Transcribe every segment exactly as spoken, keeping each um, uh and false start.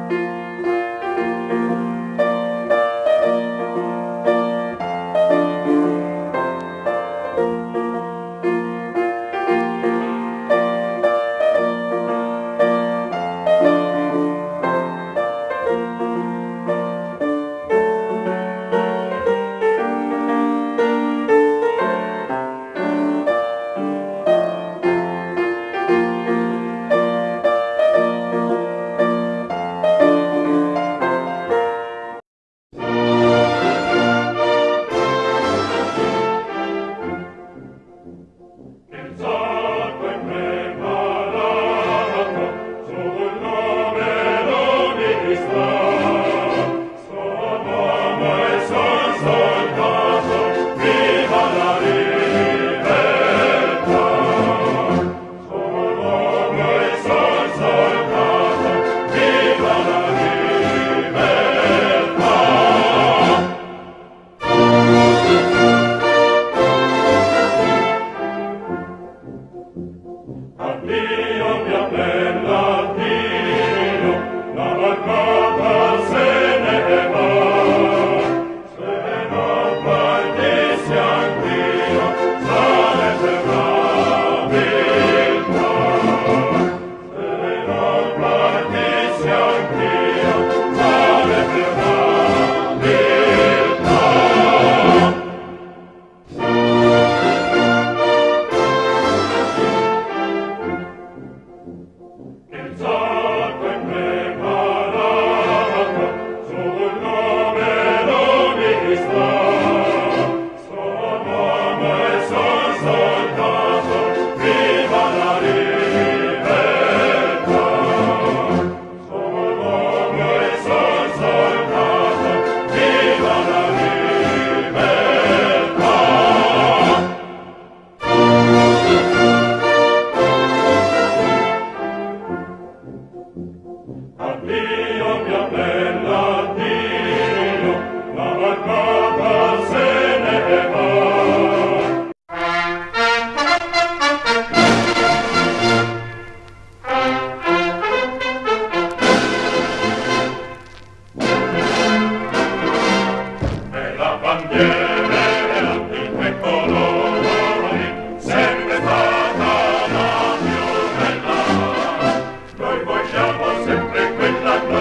Noi vogliamo sempre quella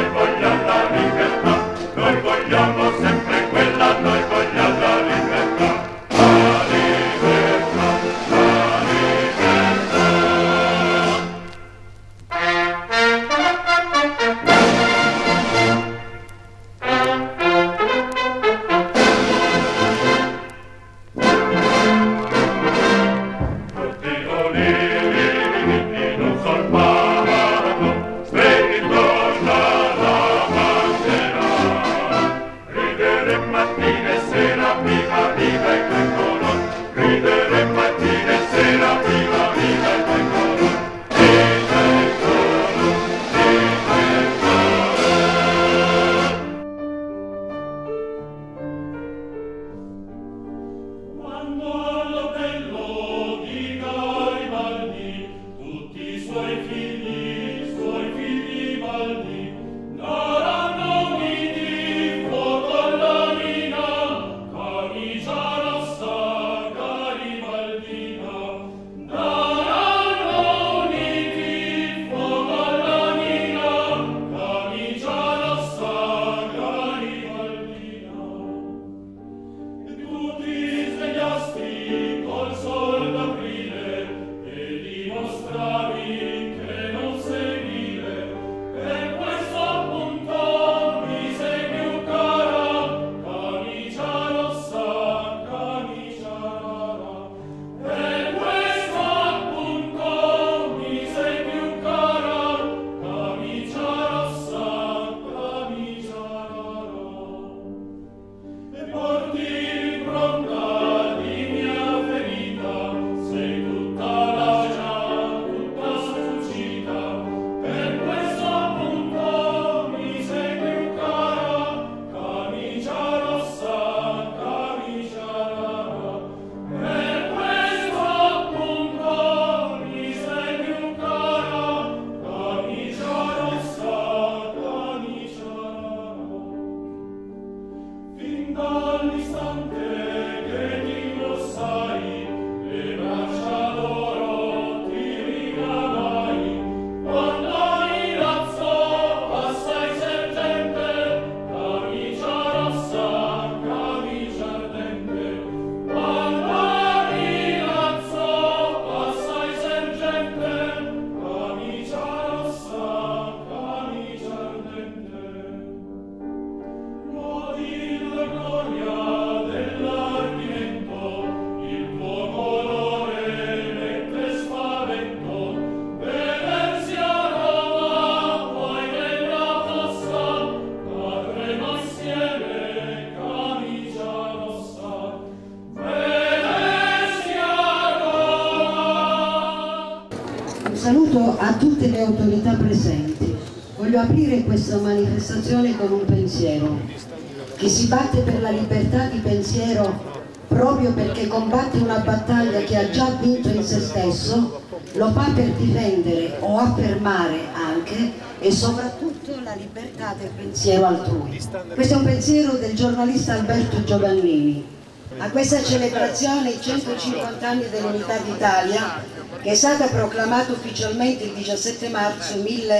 saluto a tutte le autorità presenti. Voglio aprire questa manifestazione con un pensiero. Chi si batte per la libertà di pensiero proprio perché combatte una battaglia che ha già vinto in se stesso, lo fa per difendere o affermare anche e soprattutto la libertà del pensiero altrui. Questo è un pensiero del giornalista Alberto Giovannini. A questa celebrazione, i centocinquanta anni dell'Unità d'Italia, che è stata proclamata ufficialmente il diciassette marzo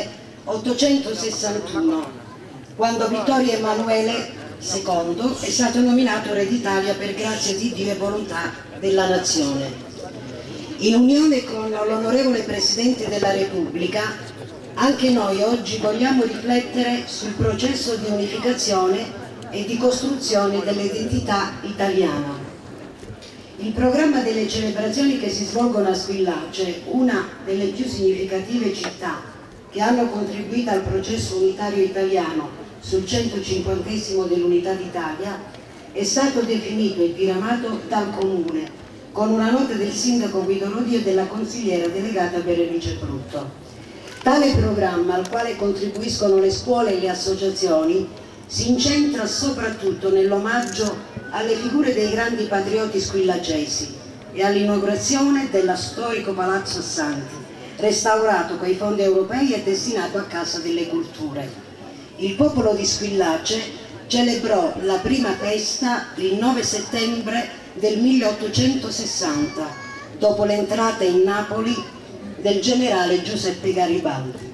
milleottocentosessantuno, quando Vittorio Emanuele secondo è stato nominato Re d'Italia per grazia di Dio e volontà della Nazione. In unione con l'onorevole Presidente della Repubblica, anche noi oggi vogliamo riflettere sul processo di unificazione e di costruzione dell'identità italiana. Il programma delle celebrazioni che si svolgono a Squillace, una delle più significative città che hanno contribuito al processo unitario italiano sul centocinquantesimo dell'Unità d'Italia, è stato definito e diramato dal Comune con una nota del sindaco Guido Rodio e della consigliera delegata Berenice Brutto. Tale programma, al quale contribuiscono le scuole e le associazioni, si incentra soprattutto nell'omaggio alle figure dei grandi patrioti squillacesi e all'inaugurazione dello storico Palazzo Assanti, restaurato coi fondi europei e destinato a Casa delle Culture. Il popolo di Squillace celebrò la prima festa il nove settembre del milleottocentosessanta, dopo l'entrata in Napoli del generale Giuseppe Garibaldi.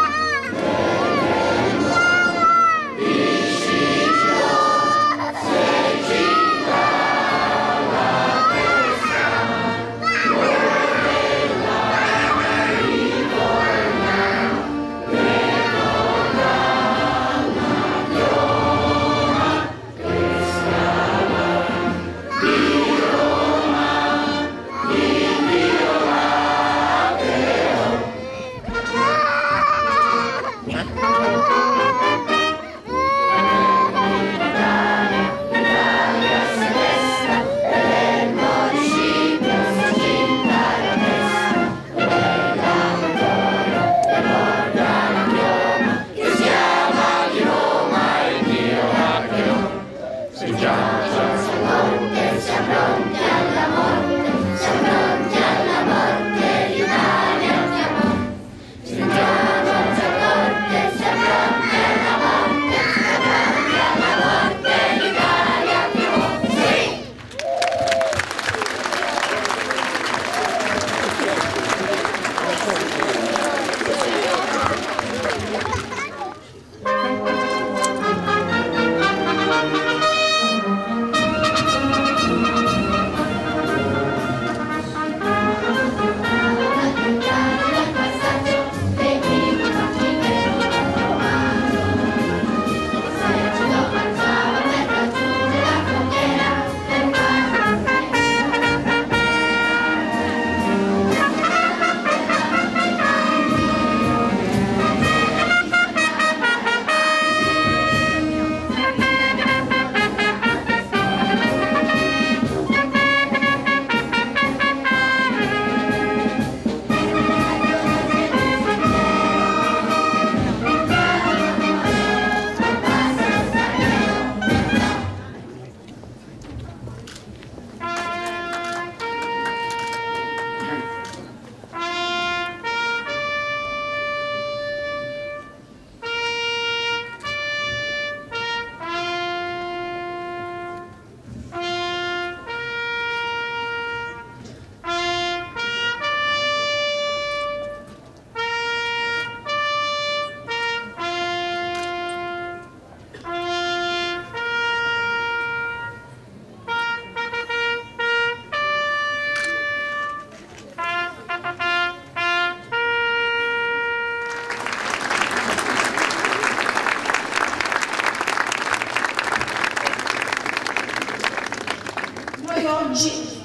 Vicino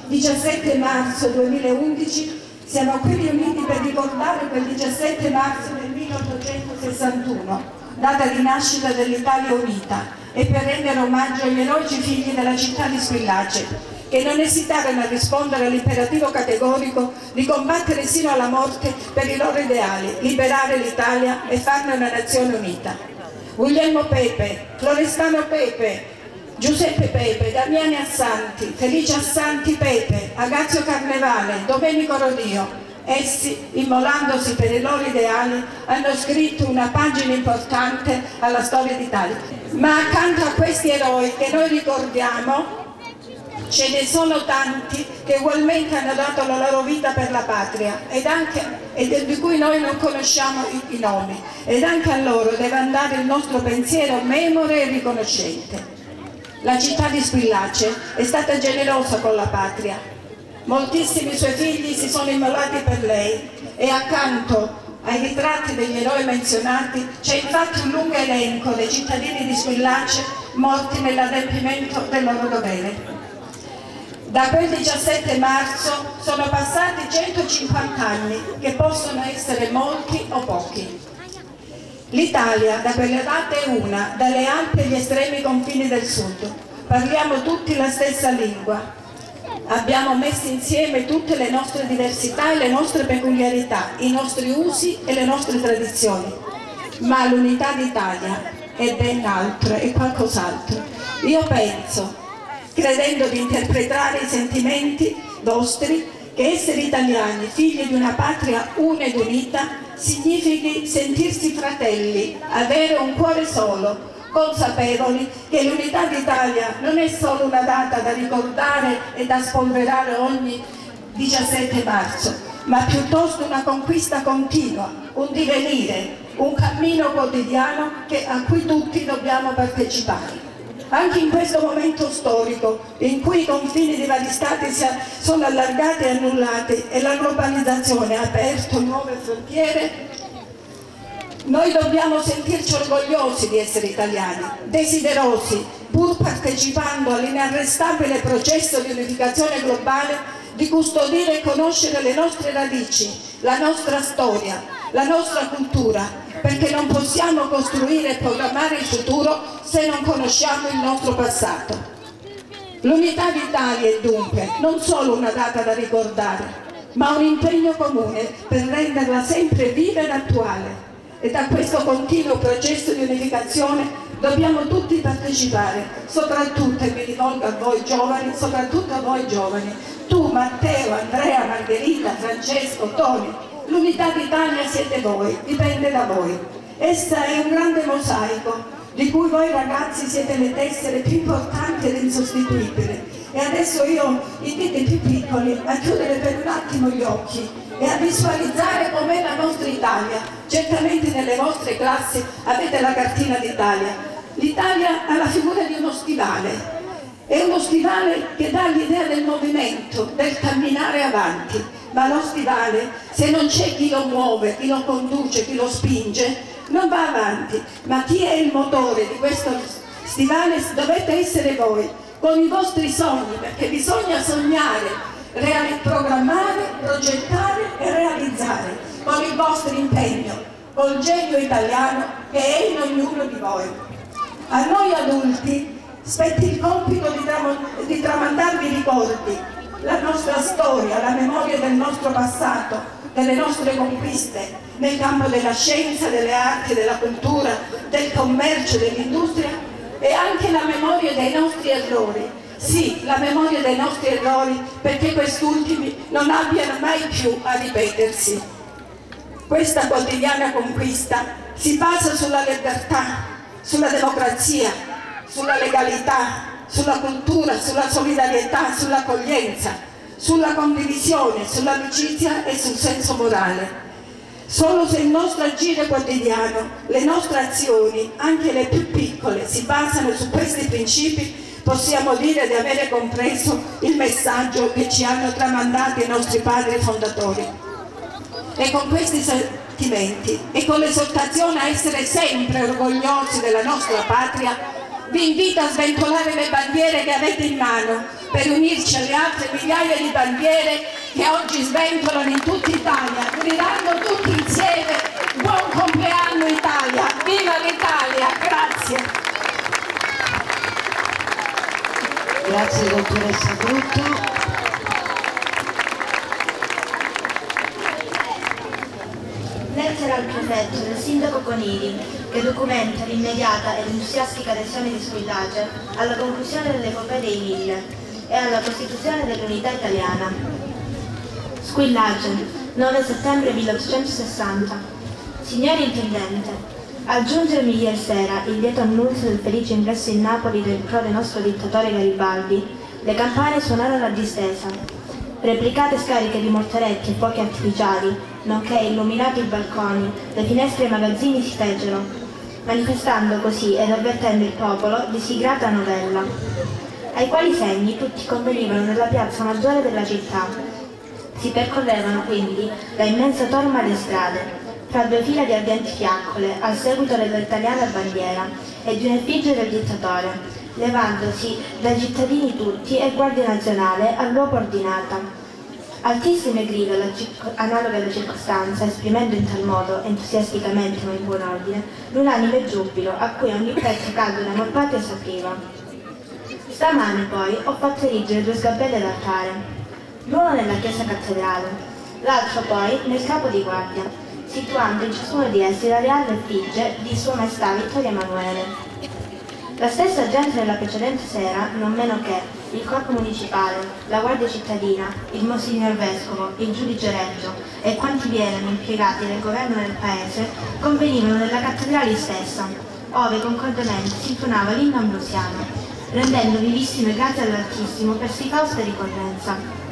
diciassette marzo duemilaundici, siamo qui riuniti per ricordare quel diciassette marzo del milleottocentosessantuno, data di nascita dell'Italia unita, e per rendere omaggio agli eroici figli della città di Squillace, che non esitarono a rispondere all'imperativo categorico di combattere sino alla morte per i loro ideali, liberare l'Italia e farne una nazione unita. Guglielmo Pepe, Florestano Pepe, Giuseppe Pepe, Damiani Assanti, Felice Assanti Pepe, Agazio Carnevale, Domenico Rodio, essi, immolandosi per i loro ideali, hanno scritto una pagina importante alla storia d'Italia. Ma accanto a questi eroi che noi ricordiamo, ce ne sono tanti che ugualmente hanno dato la loro vita per la patria ed anche, e di cui noi non conosciamo i, i nomi, ed anche a loro deve andare il nostro pensiero memore e riconoscente. La città di Squillace è stata generosa con la patria. Moltissimi suoi figli si sono immolati per lei e accanto ai ritratti degli eroi menzionati c'è infatti un lungo elenco dei cittadini di Squillace morti nell'adempimento del loro dovere. Da quel diciassette marzo sono passati centocinquanta anni, che possono essere molti o pochi. L'Italia da quelle date è una, dalle Alpi agli estremi confini del sud. Parliamo tutti la stessa lingua. Abbiamo messo insieme tutte le nostre diversità e le nostre peculiarità, i nostri usi e le nostre tradizioni. Ma l'unità d'Italia è ben altro, è qualcos'altro. Io penso, credendo di interpretare i sentimenti vostri, che essere italiani, figli di una patria una ed unita, significhi sentirsi fratelli, avere un cuore solo, consapevoli che l'unità d'Italia non è solo una data da ricordare e da spolverare ogni diciassette marzo, ma piuttosto una conquista continua, un divenire, un cammino quotidiano che, a cui tutti dobbiamo partecipare. Anche in questo momento storico, in cui i confini di vari stati si sono allargati e annullati e la globalizzazione ha aperto nuove frontiere, noi dobbiamo sentirci orgogliosi di essere italiani, desiderosi, pur partecipando all'inarrestabile processo di unificazione globale, di custodire e conoscere le nostre radici, la nostra storia, la nostra cultura, perché non possiamo costruire e programmare il futuro se non conosciamo il nostro passato. L'unità d'Italia è dunque non solo una data da ricordare, ma un impegno comune per renderla sempre viva ed attuale. E da questo continuo processo di unificazione dobbiamo tutti partecipare, soprattutto, e mi rivolgo a voi giovani, soprattutto a voi giovani, tu, Matteo, Andrea, Margherita, Francesco, Toni. L'unità d'Italia siete voi, dipende da voi. Essa è un grande mosaico, di cui voi ragazzi siete le tessere più importanti ed insostituibili. E adesso io invito i più piccoli a chiudere per un attimo gli occhi e a visualizzare com'è la nostra Italia. Certamente nelle vostre classi avete la cartina d'Italia. L'Italia ha la figura di uno stivale. È uno stivale che dà l'idea del movimento, del camminare avanti. Ma lo stivale, se non c'è chi lo muove, chi lo conduce, chi lo spinge, non va avanti. Ma chi è il motore di questo stivale dovete essere voi, con i vostri sogni, perché bisogna sognare, programmare, progettare e realizzare, con il vostro impegno, col genio italiano che è in ognuno di voi. A noi adulti spetta il compito di, tram di tramandarvi i ricordi, la nostra storia, la memoria del nostro passato, delle nostre conquiste nel campo della scienza, delle arti, della cultura, del commercio, dell'industria, e anche la memoria dei nostri errori. Sì, la memoria dei nostri errori, perché quest'ultimi non abbiano mai più a ripetersi. Questa quotidiana conquista si basa sulla libertà, sulla democrazia, sulla legalità, sulla cultura, sulla solidarietà, sull'accoglienza, sulla condivisione, sull'amicizia e sul senso morale. Solo se il nostro agire quotidiano, le nostre azioni, anche le più piccole, si basano su questi principi, possiamo dire di avere compreso il messaggio che ci hanno tramandato i nostri padri fondatori. E con questi sentimenti e con l'esortazione a essere sempre orgogliosi della nostra patria, vi invito a sventolare le bandiere che avete in mano per unirci alle altre migliaia di bandiere che oggi sventolano in tutta Italia, gridando tutti insieme buon compleanno Italia, viva l'Italia, grazie. Grazie dottoressa Brutto. Lettera al prefetto del sindaco Conili, che documenta l'immediata ed entusiastica adesione di Squillace alla conclusione dell'epopea dei Mille e alla costituzione dell'unità italiana. Squillace, nove settembre milleottocentosessanta. Signor Intendente, al giungermi ieri sera il lieto annunzio del felice ingresso in Napoli del prode nostro dittatore Garibaldi, le campane suonarono a distesa. Replicate scariche di mortaretti e fuochi artificiali, nonché illuminati i balconi, le finestre e i magazzini si fecero, manifestando così ed avvertendo il popolo di sì grata novella, ai quali segni tutti convenivano nella piazza maggiore della città. Si percorrevano quindi la immensa torma le strade, fra due fila di ardenti fiaccole, al seguito dell'italiana bandiera e di un'effigie del dittatore, levandosi dai cittadini tutti e Guardia Nazionale all'uopo ordinata. Altissime grida analoghe alla circostanza, esprimendo in tal modo, entusiasticamente ma in buon ordine, l'unanime giubilo a cui ogni pezzo caldo e amorpato esapriva. Stamane poi ho fatto erigere due sgabelle d'altare, l'uno nella chiesa cattedrale, l'altro poi nel capo di guardia, situando in ciascuno di essi la reale effigie di Sua Maestà Vittorio Emanuele. La stessa gente della precedente sera, non meno che il corpo municipale, la guardia cittadina, il monsignor vescovo, il giudice reggio e quanti vi erano impiegati nel governo del paese, convenivano nella cattedrale stessa, ove concordemente si intonava l'inno ambrosiano, rendendo vivissime grazie all'Altissimo per sì fausta ricorrenza.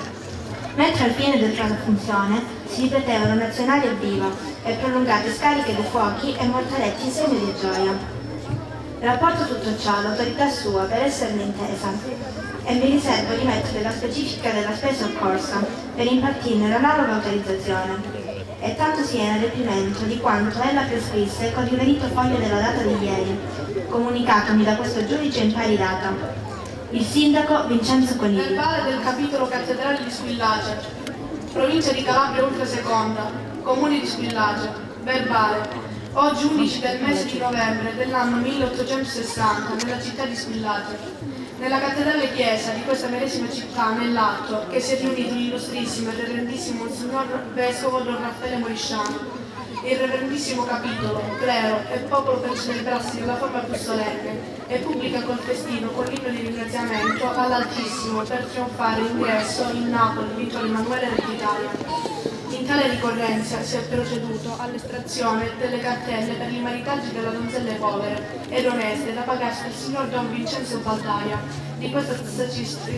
Mentre al fine della funzione si ripetevano nazionali e viva e prolungate scariche di fuochi e mortaretti in segno di gioia. Rapporto tutto ciò all'autorità sua per esserne intesa e mi riservo di mettere la specifica della spesa occorsa per impartirne l'analoga autorizzazione, e tanto sia in adempimento di quanto ella prescrisse con riverito foglio della data di ieri, comunicatomi da questo giudice in pari data. Il sindaco Vincenzo Conili. Verbale del capitolo cattedrale di Squillace, provincia di Calabria Ultra Seconda, comune di Squillace. Verbale. Oggi undici del mese di novembre dell'anno milleottocentosessanta, nella città di Squillace, nella cattedrale chiesa di questa medesima città, nell'atto che si è riunito l'illustrissimo e reverendissimo Monsignor Vescovo Don Raffaele Morisciano, il reverendissimo capitolo, clero e popolo per celebrarsi nella forma più solenne e pubblica col festino con l'inno di ringraziamento all'Altissimo per trionfare l'ingresso in Napoli Vittorio Emanuele Re d'Italia. In tale ricorrenza si è proceduto all'estrazione delle cartelle per i maritaggi delle donzelle povere ed oneste da pagarsi al signor Don Vincenzo Baldaia di questa stessa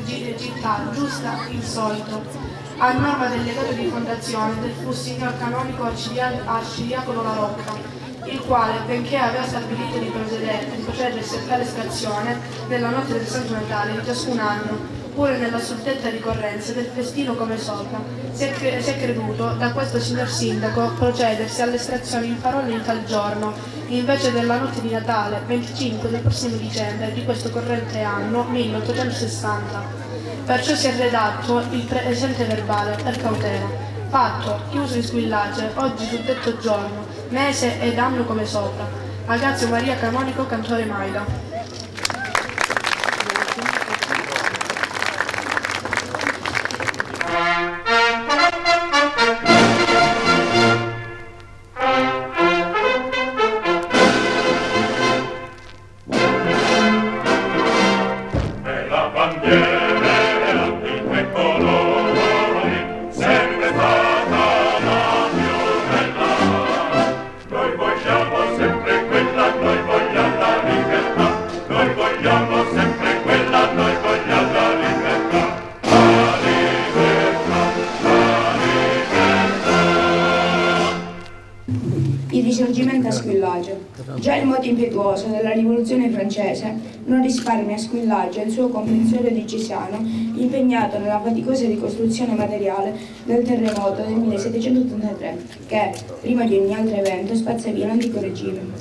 città, giusta il solito, a norma del legato di fondazione del fu signor canonico Arcidiacono La Rocca, il quale, benché aveva stabilito di procedere, di procedersi a tale estrazione nella notte del Santo Natale di ciascun anno, pure nella suddetta ricorrenza del festino come sopra, si è, cre si è creduto da questo signor sindaco procedersi all'estrazione in parole in tal giorno, invece della notte di Natale, venticinque del prossimo dicembre di questo corrente anno milleottocentosessanta. Perciò si è redatto il presente verbale per cautela. Fatto, chiuso in Squillace, oggi suddetto giorno, mese ed anno come sopra. Agazio Maria Canonico Cantore Maida. Risorgimento a Squillace. Già il moto impetuoso della rivoluzione francese non risparmia a Squillace il suo comprensorio dicesiano impegnato nella faticosa ricostruzione materiale del terremoto del millesettecentottantatré che, prima di ogni altro evento, spazza via l'antico regime.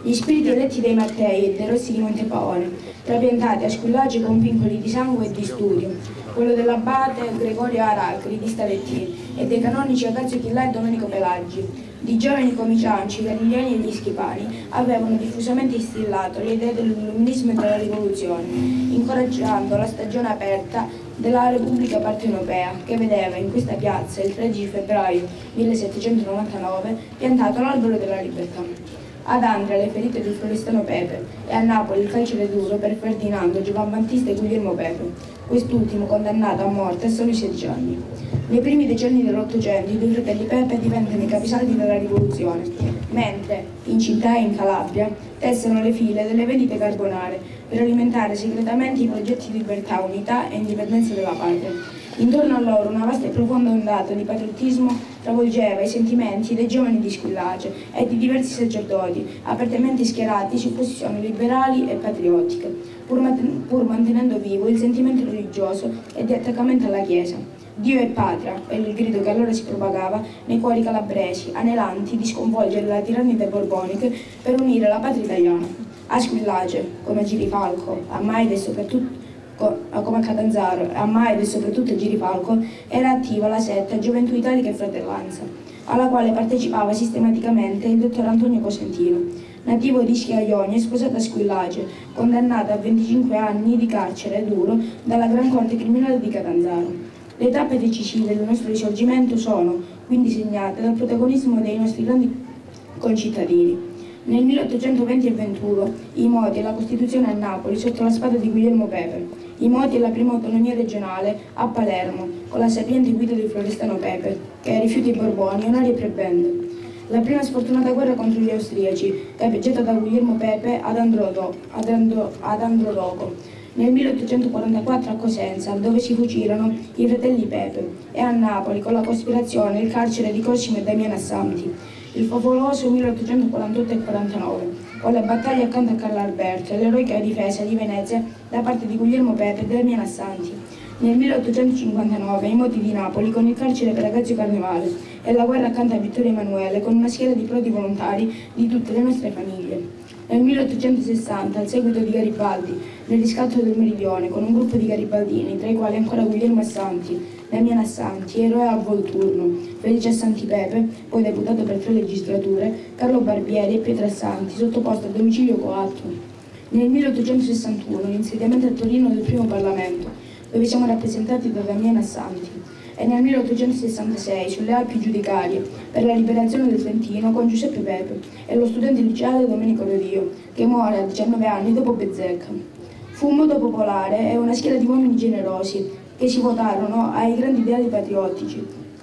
Gli spiriti eletti dai Mattei e dei Rossi di Montepaone, trapiantati a Squillace con vincoli di sangue e di studio, quello dell'abate Gregorio Aracri di Stalettin e dei canonici Agazio Chillà e Domenico Pelaggi. Di giovani come Cianci, Garigliani e gli Schipani avevano diffusamente instillato le idee dell'illuminismo e della rivoluzione, incoraggiando la stagione aperta della Repubblica Partenopea, che vedeva in questa piazza il tredici febbraio millesettecentonovantanove piantato l'albero della libertà. Ad Andria le ferite del Florestano Pepe e a Napoli il carcere duro per Ferdinando, Giovan Battista e Guglielmo Pepe, quest'ultimo condannato a morte a soli sedici anni. Nei primi decenni dell'Ottocento i due fratelli Pepe diventano i capisaldi della rivoluzione, mentre in città e in Calabria tessero le file delle vendite carbonare per alimentare segretamente i progetti di libertà, unità e indipendenza della patria. Intorno a loro una vasta e profonda ondata di patriottismo travolgeva i sentimenti dei giovani di Squillace e di diversi sacerdoti, apertamente schierati su posizioni liberali e patriottiche, pur, pur mantenendo vivo il sentimento religioso e di attaccamento alla Chiesa. Dio e patria è il grido che allora si propagava nei cuori calabresi, anelanti di sconvolgere la tirannide borbonica per unire la patria italiana. A Squillace, come a Girifalco, a Maide e soprattutto come a Catanzaro, a Maide e soprattutto a Girifalco, era attiva la setta Gioventù Italica e Fratellanza, alla quale partecipava sistematicamente il dottor Antonio Cosentino, nativo di Schiaioni e sposato a Squillace, condannato a venticinque anni di carcere duro dalla Gran Corte Criminale di Catanzaro. Le tappe decisive del nostro risorgimento sono quindi segnate dal protagonismo dei nostri grandi concittadini. Nel milleottocentoventi e ventuno i moti e la Costituzione a Napoli sotto la spada di Guglielmo Pepe, i moti e la prima autonomia regionale a Palermo con la sapiente guida di Florestano Pepe, che rifiuta i Borboni, onori e prebende. La prima sfortunata guerra contro gli austriaci, capeggiata da Guglielmo Pepe ad, Androdo, ad, Andro, ad Androdoco, nel milleottocentoquarantaquattro a Cosenza, dove si fucilarono i fratelli Pepe, e a Napoli con la cospirazione e il carcere di Cosimo e Damiano Assanti. Il favoloso milleottocentoquarantotto e quarantanove, con le battaglie accanto a Carlo Alberto e l'eroica difesa di Venezia da parte di Guglielmo Pepe e Damiano Assanti. Nel milleottocentocinquantanove i moti di Napoli con il carcere per Agazio Carnevale e la guerra accanto a Vittorio Emanuele con una schiera di prodi volontari di tutte le nostre famiglie. Nel milleottocentosessanta, al seguito di Garibaldi, nel riscatto del Meridione, con un gruppo di garibaldini, tra i quali ancora Guglielmo Assanti, Damiano Assanti, eroe a Volturno, Felice Assanti Pepe, poi deputato per tre legislature, Carlo Barbieri e Pietro Assanti, sottoposto a domicilio coatto. Nel milleottocentosessantuno, l'insediamento a Torino del primo Parlamento, dove siamo rappresentati da Damiano Assanti, e nel milleottocentosessantasei sulle Alpi Giudicarie per la liberazione del Trentino con Giuseppe Pepe e lo studente liceale Domenico Rodio, che muore a diciannove anni dopo Bezzecca. Fu un modo popolare e una schiera di uomini generosi che si votarono ai grandi ideali patriottici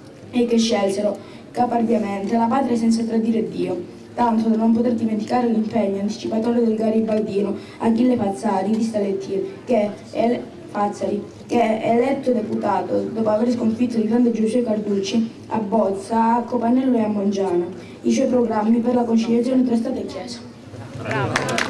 e che scelsero caparbiamente la patria senza tradire Dio, tanto da non poter dimenticare l'impegno anticipatorio del garibaldino Achille Fazzari di Stalettin, che è Fazzari, che è eletto deputato dopo aver sconfitto il grande Giuseppe Carducci a Bozza, a Copanello e a Mongiana, i suoi programmi per la conciliazione tra Stato e Chiesa. Bravo.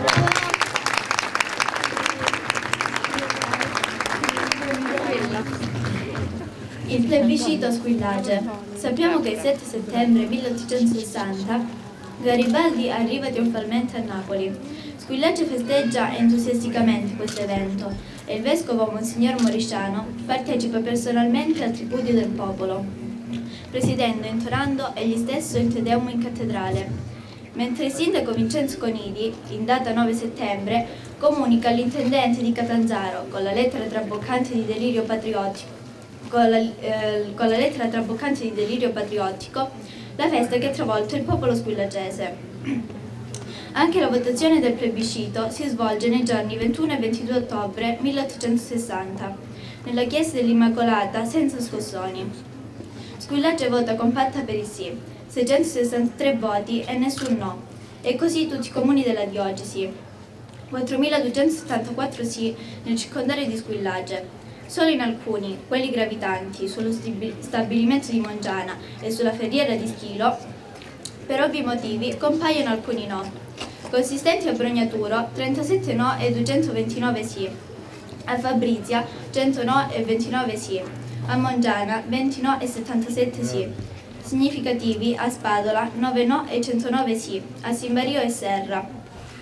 Il plebiscito a Squillace. Sappiamo che il sette settembre milleottocentosessanta Garibaldi arriva trionfalmente a Napoli. Squillace festeggia entusiasticamente questo evento e il vescovo Monsignor Morisciano partecipa personalmente al tripudio del popolo, presiedendo, intonando egli stesso il Te Deum in cattedrale, mentre il sindaco Vincenzo Conidi, in data nove settembre, comunica all'intendente di Catanzaro, con la lettera traboccante di delirio patriottico, con la, eh, con la lettera traboccante di delirio patriottico, la festa che ha travolto il popolo squillacese. Anche la votazione del plebiscito si svolge nei giorni ventuno e ventidue ottobre milleottocentosessanta, nella chiesa dell'Immacolata senza scossoni. Squillace vota compatta per il sì, seicentosessantatré voti e nessun no, e così tutti i comuni della diocesi, quattromiladuecentosettantaquattro sì nel circondario di Squillace. Solo in alcuni, quelli gravitanti, sullo stabilimento di Mongiana e sulla ferriera di Schilo, per ovvi motivi compaiono alcuni no, consistenti a Brognaturo trentasette no e duecentoventinove sì, a Fabrizia cento no e ventinove sì, a Mongiana venti no e settantasette sì, significativi a Spadola nove no e centonove sì, a Simbario e Serra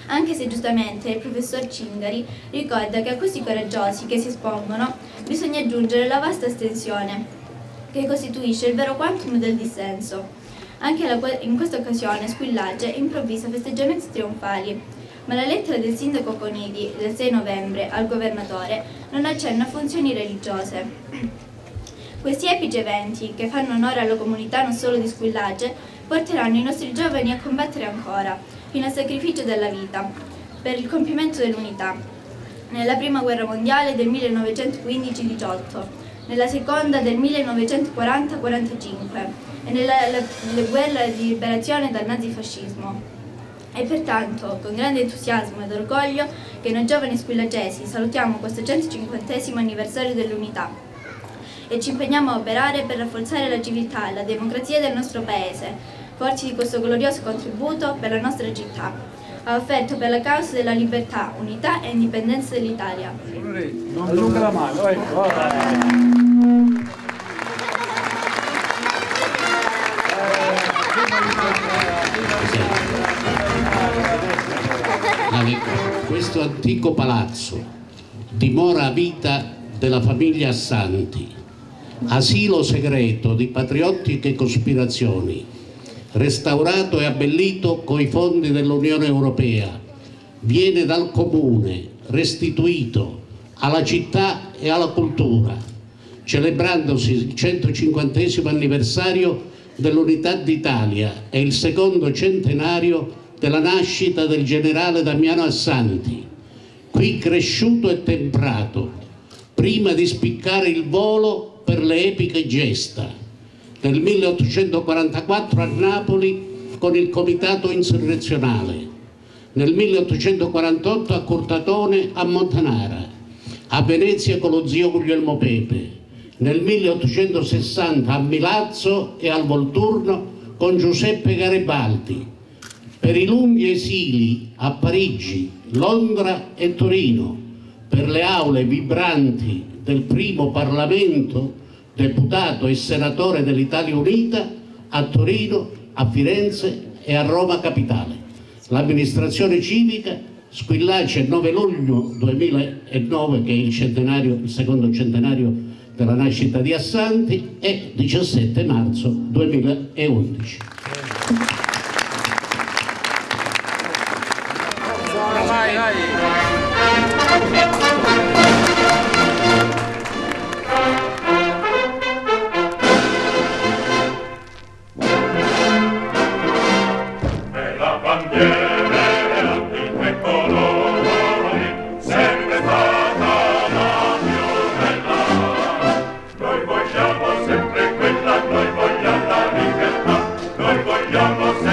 anche se giustamente il professor Cingari ricorda che a questi coraggiosi che si espongono bisogna aggiungere la vasta estensione, che costituisce il vero quantum del dissenso. Anche in questa occasione Squillace improvvisa festeggiamenti trionfali, ma la lettera del sindaco Conidi del sei novembre al governatore non accenna a funzioni religiose. Questi epici eventi, che fanno onore alla comunità non solo di Squillace, porteranno i nostri giovani a combattere ancora, fino al sacrificio della vita, per il compimento dell'unità. Nella prima guerra mondiale del millenovecentoquindici diciotto, nella seconda del millenovecentoquaranta quarantacinque e nella la, la guerra di liberazione dal nazifascismo. E pertanto, con grande entusiasmo ed orgoglio, che noi giovani squillagesi salutiamo questo centocinquantesimo anniversario dell'unità e ci impegniamo a operare per rafforzare la civiltà e la democrazia del nostro Paese, forti di questo glorioso contributo per la nostra città, ha offerto per la causa della libertà, unità e indipendenza dell'Italia. Non allunga la mano, ecco. Questo antico palazzo, dimora a vita della famiglia Assanti, asilo segreto di patriottiche cospirazioni, restaurato e abbellito coi fondi dell'Unione Europea, viene dal Comune restituito alla città e alla cultura, celebrandosi il centocinquantesimo anniversario dell'Unità d'Italia e il secondo centenario della nascita del generale Damiano Assanti, qui cresciuto e temprato, prima di spiccare il volo per le epiche gesta. Nel milleottocentoquarantaquattro a Napoli con il Comitato Insurrezionale, nel milleottocentoquarantotto a Curtatone a Montanara, a Venezia con lo zio Guglielmo Pepe, nel milleottocentosessanta a Milazzo e al Volturno con Giuseppe Garibaldi, per i lunghi esili a Parigi, Londra e Torino, per le aule vibranti del primo Parlamento, deputato e senatore dell'Italia Unita, a Torino, a Firenze e a Roma Capitale. L'amministrazione civica, Squillace nove luglio duemilanove, che è il, centenario, il secondo centenario della nascita di Assanti, e diciassette marzo duemilaundici. Vai, vai. E la bandiera di tre colori, sempre stata la più bella. Noi vogliamo sempre quella, noi vogliamo la libertà, noi vogliamo sempre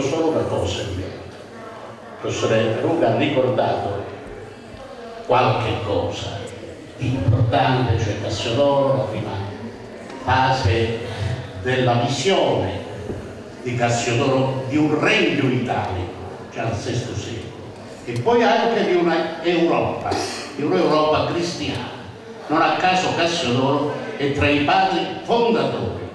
solo una cosa in mente. Il professore Ruga ha ricordato qualche cosa di importante, cioè Cassiodoro, la prima fase della visione di Cassiodoro di un regno italico, già al sesto secolo, e poi anche di una Europa, di un'Europa cristiana. Non a caso Cassiodoro è tra i padri fondatori,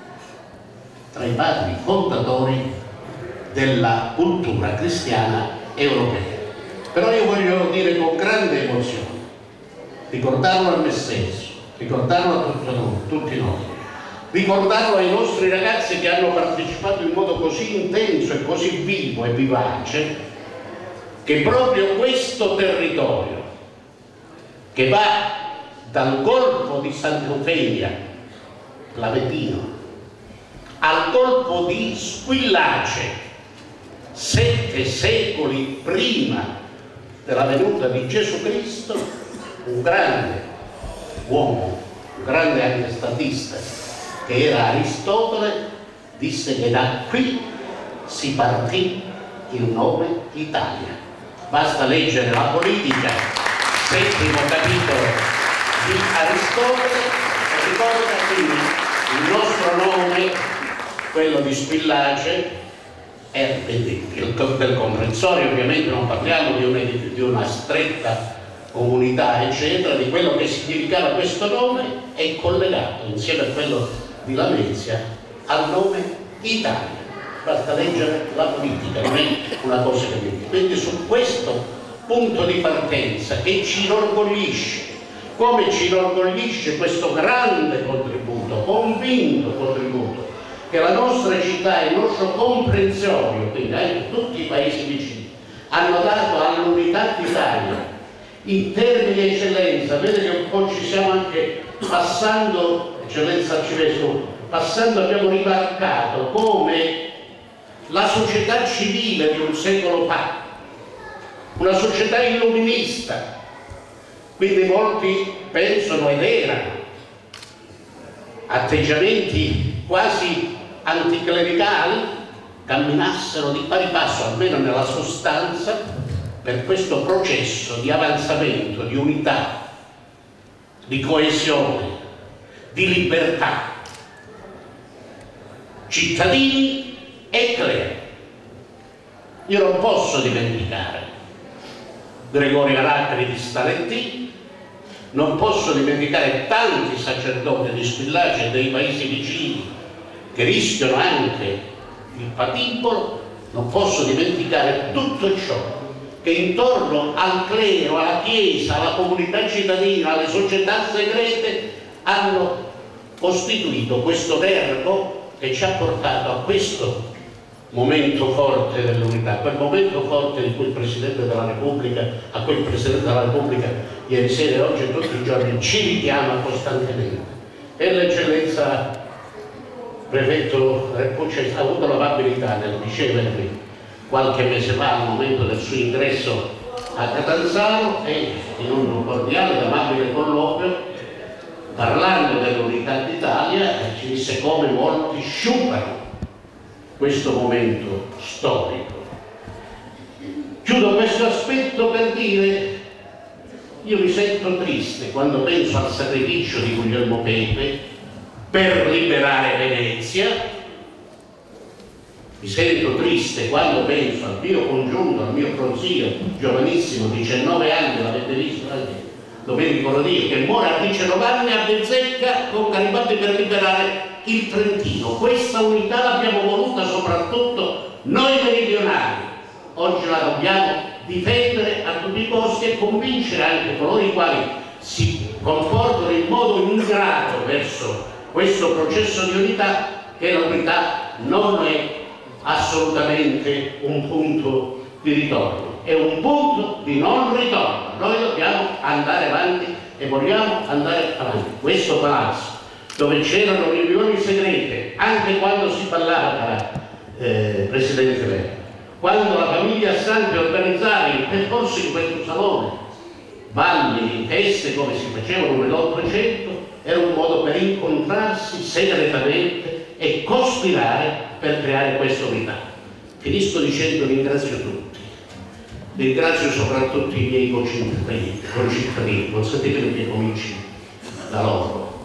tra i padri fondatori della cultura cristiana europea. Però io voglio dire con grande emozione, ricordarlo a me stesso, ricordarlo a tutti noi, tutti noi, ricordarlo ai nostri ragazzi che hanno partecipato in modo così intenso e così vivo e vivace, che proprio questo territorio, che va dal golfo di Sant'Eufemia, l'Aventino, al golfo di Squillace, sette secoli prima della venuta di Gesù Cristo, un grande uomo, un grande anche statista, che era Aristotele, disse che da qui si partì il nome Italia. Basta leggere la Politica, settimo capitolo di Aristotele, e ricorda quindi il nostro nome, quello di Squillace, è del comprensorio. Ovviamente non parliamo di una, di una stretta comunità eccetera, di quello che significava questo nome, è collegato insieme a quello di Lamezia al nome Italia. Basta leggere la Politica, non è una cosa che mi... Quindi su questo punto di partenza, che ci inorgoglisce, come ci inorgoglisce questo grande contributo, convinto contributo, che la nostra città e il nostro comprensorio, quindi anche tutti i paesi vicini, hanno dato all'unità d'Italia in termini di eccellenza. Vede che poi ci siamo anche passando, eccellenza arcivescovo, passando abbiamo rimarcato come la società civile di un secolo fa, una società illuminista, quindi molti pensano ed erano atteggiamenti quasi anticlericali, camminassero di pari passo, almeno nella sostanza, per questo processo di avanzamento, di unità, di coesione, di libertà, cittadini e clero. Io non posso dimenticare Gregorio Aracri di Staletti, non posso dimenticare tanti sacerdoti di Squillace e dei paesi vicini che rischiano anche il patibolo, non posso dimenticare tutto ciò che intorno al clero, alla Chiesa, alla comunità cittadina, alle società segrete hanno costituito questo verbo che ci ha portato a questo momento forte dell'unità, quel momento forte di cui il Presidente della Repubblica, a cui il Presidente della Repubblica ieri sera e oggi e tutti i giorni ci richiama costantemente. E l'eccellenza prefetto Reppucci ha avuto l'amabilità nel ricevermi qualche mese fa al momento del suo ingresso a Catanzaro e in un cordiale ed amabile colloquio, parlando dell'unità d'Italia, ci disse come molti sciupano questo momento storico. Chiudo questo aspetto per dire, io mi sento triste quando penso al sacrificio di Guglielmo Pepe per liberare Venezia, mi sento triste quando penso al mio congiunto, al mio prozio giovanissimo, diciannove anni, l'avete visto anche Domenico Rodio, che muore a diciannove anni a Bezzecca con Garibaldi per liberare il Trentino. Questa unità l'abbiamo voluta soprattutto noi meridionali, oggi la dobbiamo difendere a tutti i costi e convincere anche coloro i quali si comportano in modo ingrato verso questo processo di unità, che l'unità non è assolutamente un punto di ritorno, è un punto di non ritorno. Noi dobbiamo andare avanti e vogliamo andare avanti. Questo palazzo, dove c'erano riunioni segrete, anche quando si parlava tra eh, Presidente Verdi, quando la famiglia Santi organizzava il percorso in questo salone, balli, feste come si facevano nell'Ottocento, era un modo per incontrarsi segretamente e cospirare per creare questa unità. Finisco dicendo ringrazio tutti, ringrazio soprattutto i miei concittadini, concittadini, consentitemi che cominci da loro.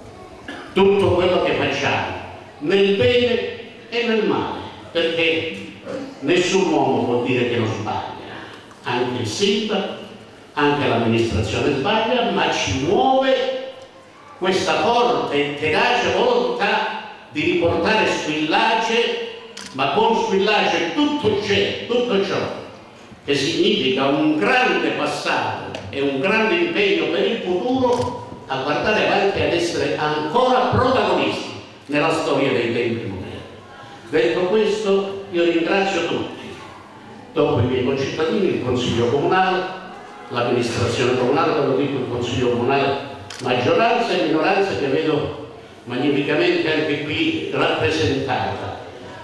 Tutto quello che facciamo, nel bene e nel male, perché nessun uomo può dire che non sbaglia, anche il sindaco, anche l'amministrazione sbaglia, ma ci muove questa forte e tenace volontà di riportare Squillace, ma con Squillace tutto c'è, tutto ciò che significa un grande passato e un grande impegno per il futuro, a guardare avanti e ad essere ancora protagonisti nella storia dei tempi moderni. Detto questo, io ringrazio tutti, dopo i miei concittadini, il Consiglio Comunale, l'amministrazione comunale, quando dico il Consiglio Comunale, maggioranza e minoranza che vedo magnificamente anche qui rappresentata,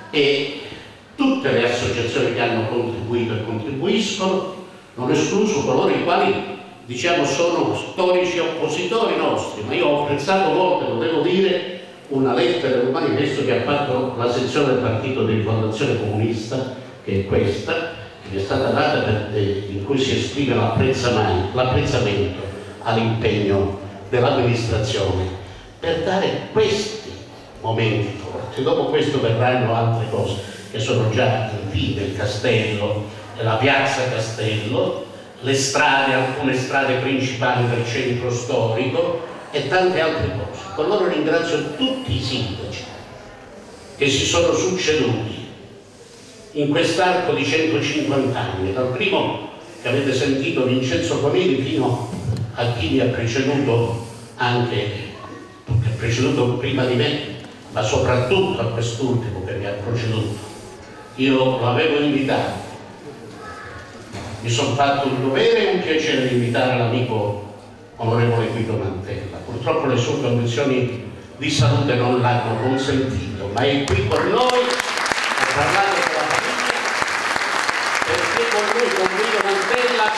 e tutte le associazioni che hanno contribuito e contribuiscono, non escluso coloro i quali diciamo sono storici oppositori nostri, ma io ho apprezzato molto, lo devo dire, una lettera del manifesto che ha fatto la sezione del Partito di Rifondazione Comunista, che è questa, che è stata data per, eh, in cui si esprime l'apprezzamento all'impegno dell'amministrazione per dare questi momenti forti. Dopo questo verranno altre cose che sono già in fine, il castello, la piazza Castello, le strade, alcune strade principali del centro storico e tante altre cose. Con loro ringrazio tutti i sindaci che si sono succeduti in quest'arco di centocinquanta anni, dal primo che avete sentito, Vincenzo Conili, fino a chi mi ha preceduto, anche che ha preceduto prima di me, ma soprattutto a quest'ultimo che mi ha preceduto. Io l'avevo invitato, mi sono fatto un dovere e un piacere di invitare l'amico onorevole Guido Mantella. Purtroppo le sue condizioni di salute non l'hanno consentito, ma è qui con noi a parlare della famiglia, perché con lui, con Guido Mantella,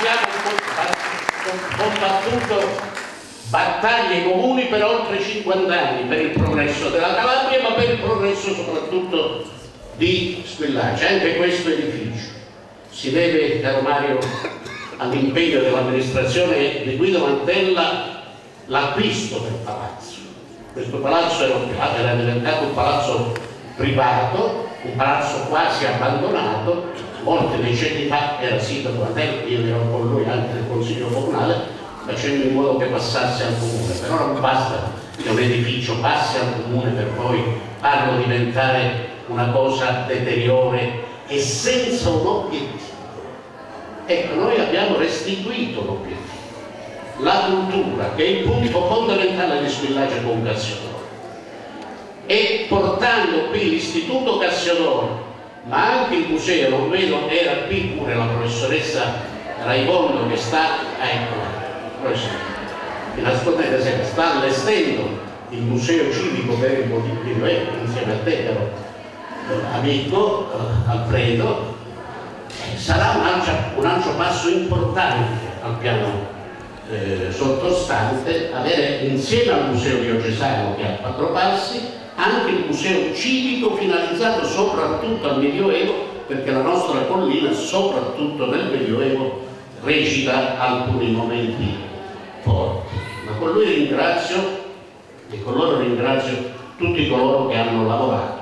abbiamo combattuto battaglie comuni per oltre cinquanta anni, per il progresso della Calabria, ma per il progresso soprattutto di Squillace. Anche questo edificio si deve, caro Mario, all'impegno dell'amministrazione di Guido Mantella, l'acquisto del palazzo. Questo palazzo era, era diventato un palazzo privato, un palazzo quasi abbandonato. Molti decenni fa era sindaco Mantella, io ero con lui anche nel Consiglio Comunale, facendo in modo che passasse al Comune. Però non basta che un edificio passi al Comune per poi farlo diventare una cosa deteriore e senza un obiettivo. Ecco, noi abbiamo restituito l'obiettivo, la cultura, che è il punto fondamentale di Squillace con Cassiodoro, e portando qui l'istituto Cassiodoro, ma anche il museo, non vedo, era qui pure la professoressa Raimondo che sta, ecco, mi nascondete sempre, sta allestendo il museo civico per il motivo, eh, insieme a te però, amico Alfredo. Sarà un altro, un altro passo importante al piano eh, sottostante avere insieme al Museo Diocesano, che ha quattro passi, anche il museo civico finalizzato soprattutto al Medioevo, perché la nostra collina soprattutto nel Medioevo recita alcuni momenti forti. Ma con lui ringrazio e con loro ringrazio tutti coloro che hanno lavorato.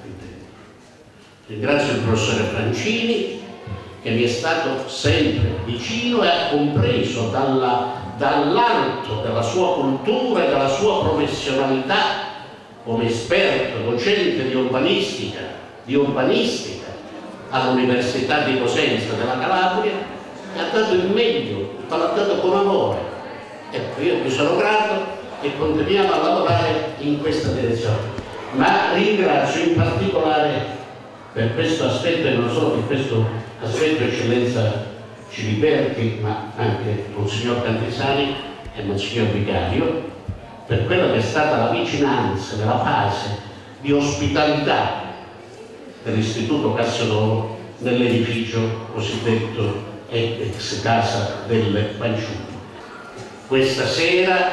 Ringrazio il professore Francini, che mi è stato sempre vicino e ha compreso dall'alto della sua cultura e della sua professionalità come esperto, docente di urbanistica, di urbanistica all'Università di Cosenza della Calabria, e ha dato il meglio, ma l'ha dato con amore. Ecco, io mi sono grato e continuiamo a lavorare in questa direzione. Ma ringrazio in particolare per questo aspetto, e non solo per questo aspetto, eccellenza Ciliberti, ma anche Monsignor Cantisani e Monsignor Vicario, per quella che è stata la vicinanza nella fase di ospitalità dell'Istituto Cassiodoro nell'edificio cosiddetto ex Casa del Panciuto. Questa sera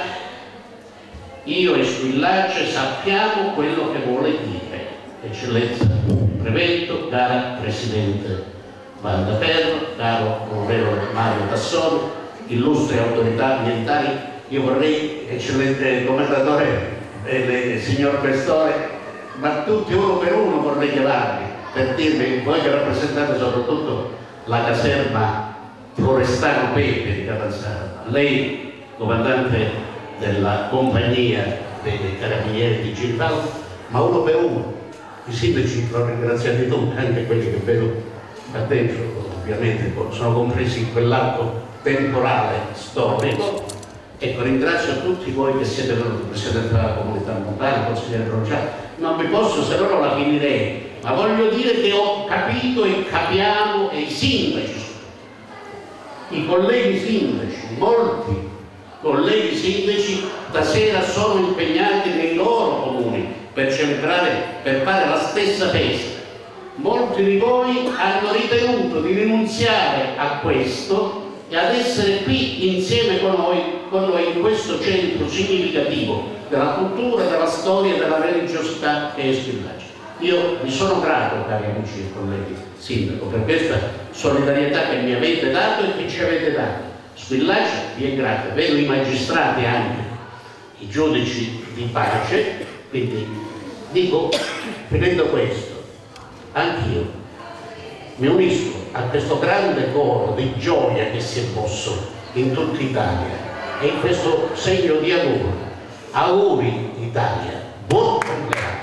io e Squillace sappiamo quello che vuole dire, eccellenza brevetto, cara Presidente Vandaperro, caro onorevole Mario Tassoni, illustri autorità ambientali. Io vorrei, eccellente commentatore, eh, signor Questore, ma tutti uno per uno vorrei chiamarvi per dirvi, voi che rappresentate soprattutto la caserma Florestano Pepe di Catanzaro, lei comandante della compagnia dei carabinieri di Girifalco, ma uno per uno i sindaci l'ho ringraziati tutti, anche quelli che vedo qua dentro, ovviamente sono compresi in quell'arco temporale storico. Ecco, ringrazio tutti voi che siete venuti, Presidente della Comunità Montana, consigliere provinciale, non vi posso, se no non la finirei, ma voglio dire che ho capito e capiamo, e i sindaci, i colleghi sindaci, molti colleghi sindaci stasera sono impegnati nei loro comuni per celebrare, per fare la stessa festa. Molti di voi hanno ritenuto di rinunziare a questo e ad essere qui insieme con noi, con noi in questo centro significativo della cultura, della storia e della religiosità che è Squillace. Io vi sono grato, cari amici e colleghi sindaco, per questa solidarietà che mi avete dato e che ci avete dato. Squillace vi è grato, vedo i magistrati anche, i giudici di pace, quindi dico, finendo questo, anch'io mi unisco a questo grande coro di gioia che si è mosso in tutta Italia e in questo segno di auguri. Auguri Italia, buon compleanno!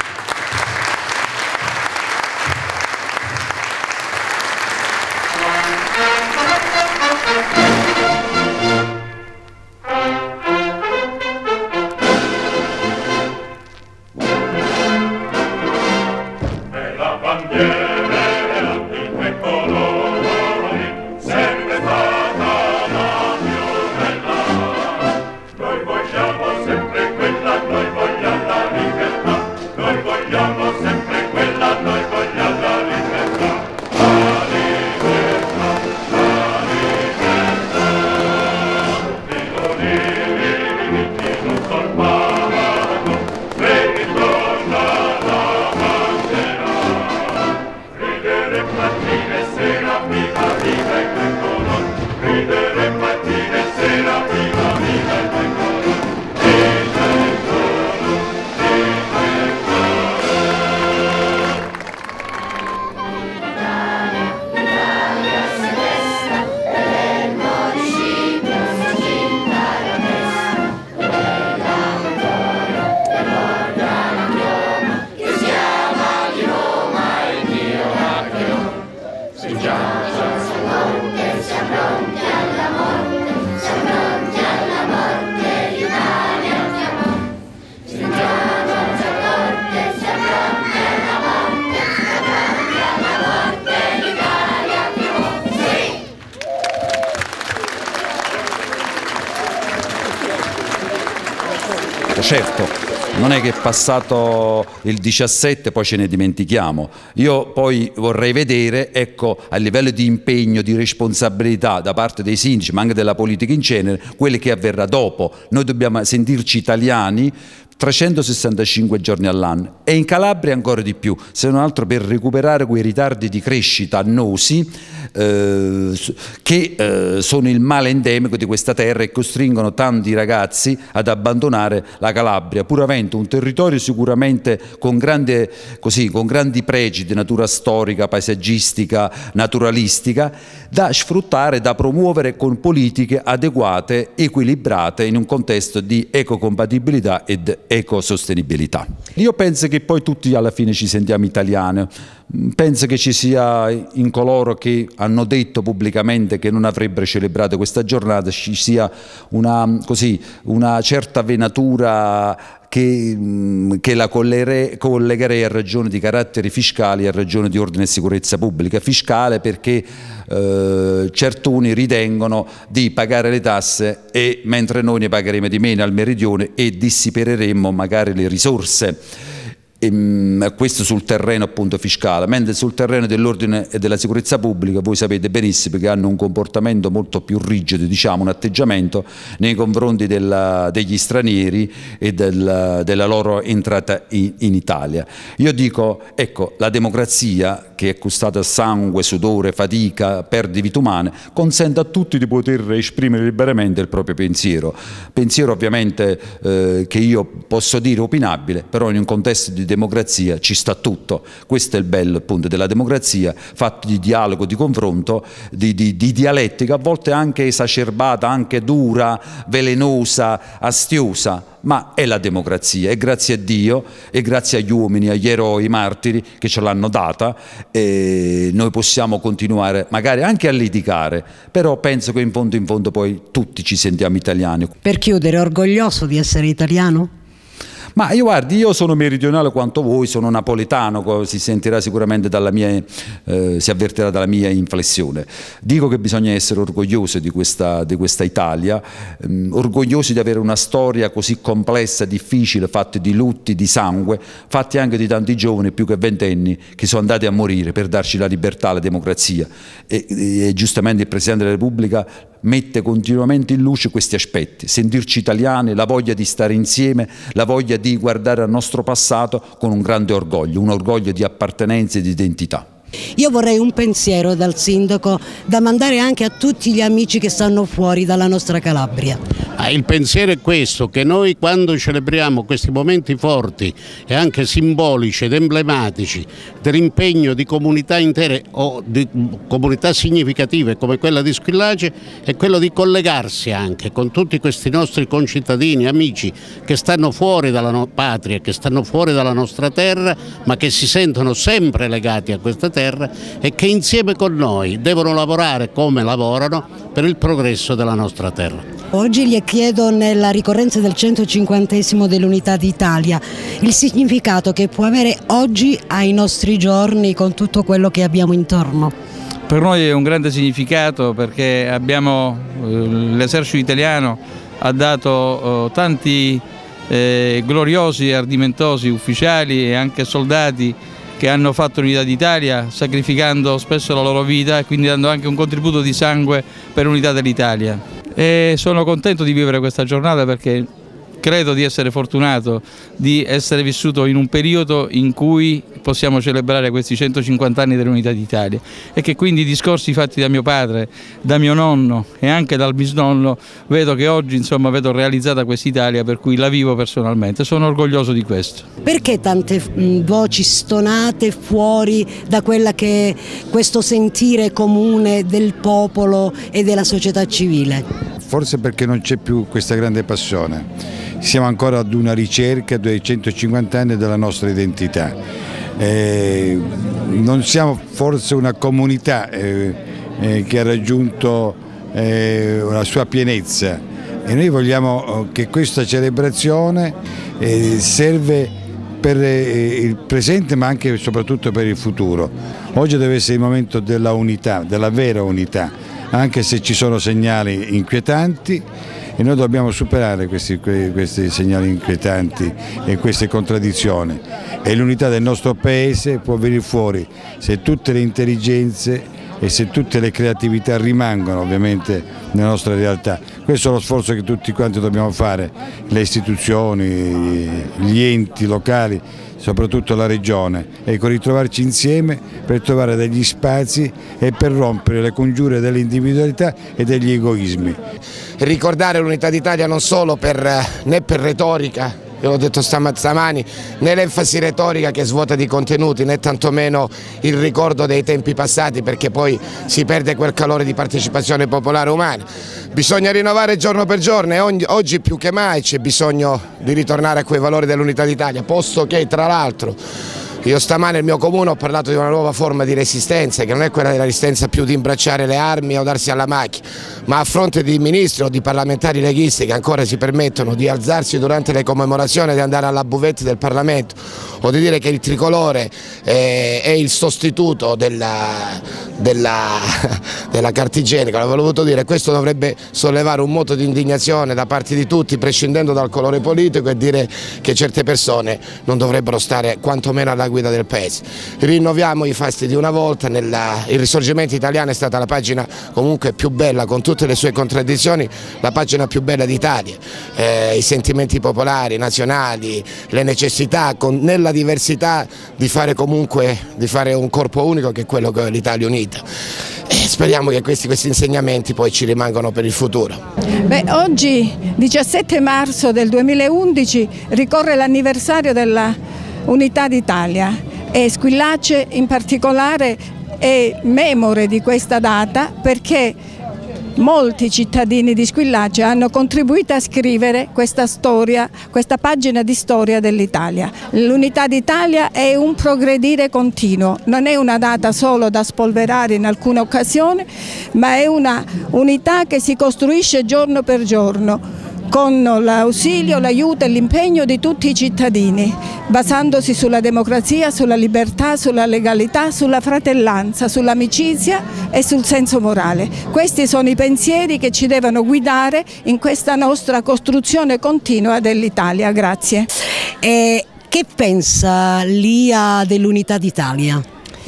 Certo, non è che è passato il diciassette poi ce ne dimentichiamo. Io poi vorrei vedere, ecco, a livello di impegno, di responsabilità da parte dei sindaci, ma anche della politica in genere, quello che avverrà dopo. Noi dobbiamo sentirci italiani trecentosessantacinque giorni all'anno e in Calabria ancora di più, se non altro per recuperare quei ritardi di crescita annosi eh, che eh, sono il male endemico di questa terra e costringono tanti ragazzi ad abbandonare la Calabria, pur avendo un territorio sicuramente con, grande, così, con grandi pregi di natura storica, paesaggistica, naturalistica, da sfruttare, da promuovere con politiche adeguate, equilibrate in un contesto di ecocompatibilità ed ecosostenibilità. Io penso che poi tutti alla fine ci sentiamo italiani, penso che ci sia in coloro che hanno detto pubblicamente che non avrebbero celebrato questa giornata, ci sia una, così, una certa venatura che, che la collegherei a ragioni di carattere fiscali e a ragioni di ordine e sicurezza pubblica. Fiscale perché eh, certuni ritengono di pagare le tasse e mentre noi ne pagheremo di meno al meridione e dissipereremmo magari le risorse. E questo sul terreno appunto fiscale, mentre sul terreno dell'ordine e della sicurezza pubblica voi sapete benissimo che hanno un comportamento molto più rigido, diciamo un atteggiamento nei confronti della, degli stranieri e del, della loro entrata in, in Italia. Io dico, ecco, la democrazia che è costata sangue, sudore, fatica, perde vite umane, consente a tutti di poter esprimere liberamente il proprio pensiero, pensiero ovviamente eh, che io posso dire opinabile, però in un contesto di democrazia ci sta tutto. Questo è il bello appunto della democrazia, fatto di dialogo, di confronto, di, di, di dialettica, a volte anche esacerbata, anche dura, velenosa, astiosa, ma è la democrazia, e grazie a Dio e grazie agli uomini, agli eroi, i martiri che ce l'hanno data, e noi possiamo continuare magari anche a litigare, però penso che in fondo in fondo poi tutti ci sentiamo italiani. Per chiudere, orgoglioso di essere italiano? Ma io guardi, io sono meridionale quanto voi, sono napoletano, si sentirà sicuramente dalla mia, eh, si avvertirà dalla mia inflessione. Dico che bisogna essere orgogliosi di questa, di questa Italia, ehm, orgogliosi di avere una storia così complessa, difficile, fatta di lutti, di sangue, fatti anche di tanti giovani più che ventenni che sono andati a morire per darci la libertà, la democrazia. E, e, e giustamente il Presidente della Repubblica mette continuamente in luce questi aspetti, sentirci italiani, la voglia di stare insieme, la voglia di guardare al nostro passato con un grande orgoglio, un orgoglio di appartenenza e di identità. Io vorrei un pensiero dal sindaco da mandare anche a tutti gli amici che stanno fuori dalla nostra Calabria. Ah, il pensiero è questo, che noi quando celebriamo questi momenti forti e anche simbolici ed emblematici dell'impegno di comunità intere o di comunità significative come quella di Squillace, è quello di collegarsi anche con tutti questi nostri concittadini, amici che stanno fuori dalla no- patria, che stanno fuori dalla nostra terra, ma che si sentono sempre legati a questa terra e che insieme con noi devono lavorare come lavorano per il progresso della nostra terra. Oggi gli chiedo, nella ricorrenza del centocinquantesimo dell'Unità d'Italia, il significato che può avere oggi ai nostri giorni con tutto quello che abbiamo intorno. Per noi è un grande significato perché abbiamo, l'esercito italiano ha dato eh, tanti eh, gloriosi e ardimentosi ufficiali e anche soldati che hanno fatto l'Unità d'Italia, sacrificando spesso la loro vita e quindi dando anche un contributo di sangue per l'unità dell'Italia. E sono contento di vivere questa giornata perché credo di essere fortunato di essere vissuto in un periodo in cui possiamo celebrare questi centocinquanta anni dell'Unità d'Italia e che quindi i discorsi fatti da mio padre, da mio nonno e anche dal bisnonno, vedo che oggi insomma vedo realizzata quest'Italia, per cui la vivo personalmente, sono orgoglioso di questo. Perché tante mh, voci stonate fuori da quella che è questo sentire comune del popolo e della società civile? Forse perché non c'è più questa grande passione. Siamo ancora ad una ricerca dei centocinquanta anni della nostra identità. Eh, non siamo forse una comunità eh, eh, che ha raggiunto eh, la sua pienezza, e noi vogliamo che questa celebrazione eh, serve per eh, il presente ma anche e soprattutto per il futuro. Oggi deve essere il momento della unità, della vera unità, anche se ci sono segnali inquietanti. E noi dobbiamo superare questi, questi segnali inquietanti e queste contraddizioni, e l'unità del nostro Paese può venire fuori se tutte le intelligenze e se tutte le creatività rimangono ovviamente nella nostra realtà. Questo è lo sforzo che tutti quanti dobbiamo fare, le istituzioni, gli enti locali, soprattutto la Regione, ecco, ritrovarci insieme per trovare degli spazi e per rompere le congiure dell'individualità e degli egoismi. Ricordare l'Unità d'Italia non solo per, né per retorica, io l'ho detto stamani, né l'enfasi retorica che svuota di contenuti, né tantomeno il ricordo dei tempi passati, perché poi si perde quel calore di partecipazione popolare umana. Bisogna rinnovare giorno per giorno e ogni, oggi più che mai c'è bisogno di ritornare a quei valori dell'Unità d'Italia, posto che tra l'altro io stamane nel mio comune ho parlato di una nuova forma di resistenza, che non è quella della resistenza più di imbracciare le armi o darsi alla macchina, ma a fronte di ministri o di parlamentari leghisti che ancora si permettono di alzarsi durante le commemorazioni e di andare alla buvette del Parlamento o di dire che il tricolore eh, è il sostituto della, della, della carta igienica, l'avevo voluto dire. Questo dovrebbe sollevare un moto di indignazione da parte di tutti, prescindendo dal colore politico, e dire che certe persone non dovrebbero stare quantomeno alla guida del Paese. Rinnoviamo i fasti di una volta, nella, il Risorgimento italiano è stata la pagina comunque più bella, con tutte le sue contraddizioni, la pagina più bella d'Italia, eh, i sentimenti popolari, nazionali, le necessità, con, nella diversità di fare comunque di fare un corpo unico, che è quello che è l'Italia unita. E speriamo che questi, questi insegnamenti poi ci rimangano per il futuro. Beh, oggi diciassette marzo del duemilaundici ricorre l'anniversario della Unità d'Italia e Squillace in particolare è memore di questa data, perché molti cittadini di Squillace hanno contribuito a scrivere questa storia, questa pagina di storia dell'Italia. L'Unità d'Italia è un progredire continuo, non è una data solo da spolverare in alcune occasioni, ma è una unità che si costruisce giorno per giorno, con l'ausilio, l'aiuto e l'impegno di tutti i cittadini, basandosi sulla democrazia, sulla libertà, sulla legalità, sulla fratellanza, sull'amicizia e sul senso morale. Questi sono i pensieri che ci devono guidare in questa nostra costruzione continua dell'Italia. Grazie. E che pensa l'I A dell'Unità d'Italia?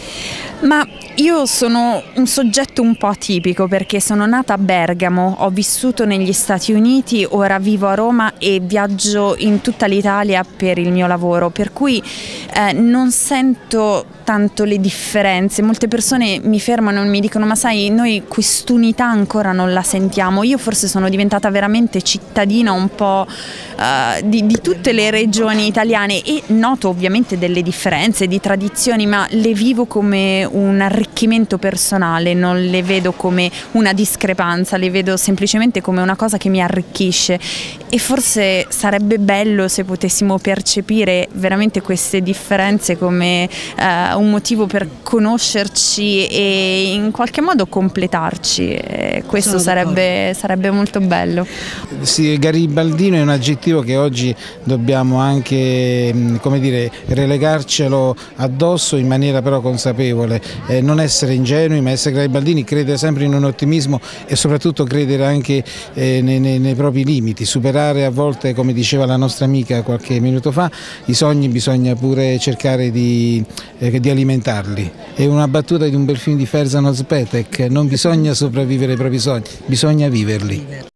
Ma io sono un soggetto un po' atipico, perché sono nata a Bergamo, ho vissuto negli Stati Uniti, ora vivo a Roma e viaggio in tutta l'Italia per il mio lavoro, per cui eh, non sento tanto le differenze. Molte persone mi fermano e mi dicono: ma sai, noi quest'unità ancora non la sentiamo. Io forse sono diventata veramente cittadina un po' eh, di, di tutte le regioni italiane, e noto ovviamente delle differenze di tradizioni, ma le vivo come un arricchimento personale, non le vedo come una discrepanza, le vedo semplicemente come una cosa che mi arricchisce, e forse sarebbe bello se potessimo percepire veramente queste differenze come eh, un motivo per conoscerci e in qualche modo completarci, e questo sarebbe, sarebbe molto bello. Sì, garibaldino è un aggettivo che oggi dobbiamo anche, come dire, relegarcelo addosso in maniera però consapevole, eh, non essere ingenui, ma essere garibaldini, credere sempre in un ottimismo e soprattutto credere anche eh, nei, nei, nei propri limiti, superare a volte, come diceva la nostra amica qualche minuto fa, i sogni bisogna pure cercare di, eh, di alimentarli. È una battuta di un bel film di Ferzan Özpetek: non bisogna sopravvivere ai propri sogni, bisogna viverli.